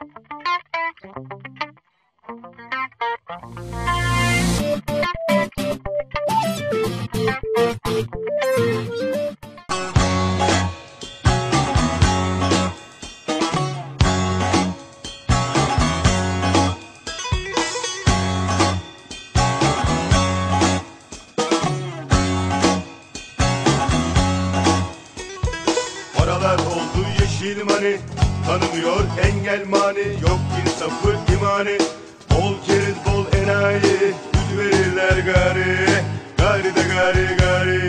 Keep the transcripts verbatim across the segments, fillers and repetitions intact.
Paralar oldu yeşil mani, tanımıyor engel mani, yok insafı imani. Bol keriz bol enayi, yüz verirler gari, gari de gari gari.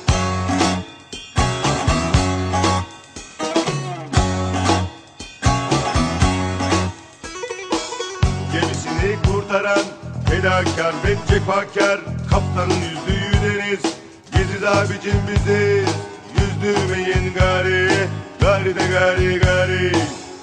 Gemisini kurtaran fedakar ve cefakar, kaptanın yüzdüğü deniz, biziz abicim biziz. Yüzdürmeyin gari, gari de gari gari.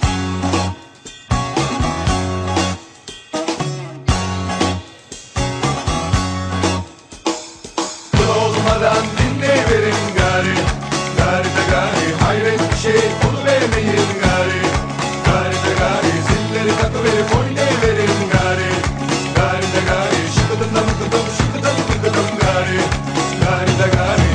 Kıl olmadan dinleyiverin gari, gari de gari. Hayret bir şey oluvermeyin gari, gari de gari. Zilleri takıverip oynayıverin gari, gari de gari. Şıkıdım da mıkıdım, şıkıdım mıkıdım gari, gari de gari.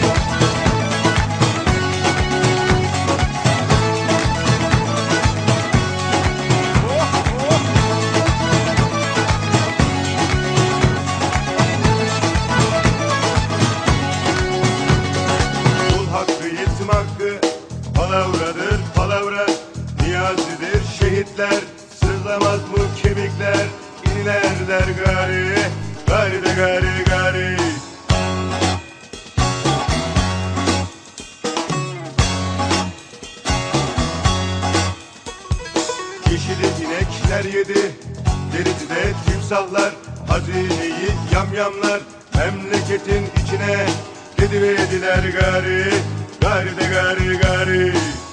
Hakkı palavradır palavra, niyazidir şehitler, sızlamaz mı kemikler, inlerler gari, gari de gari gari. Yeşili inekler yedi, derisi de timsahlar, hazineyi yamyamlar, memleketin içine dediverdiler gari, gari de gari gari.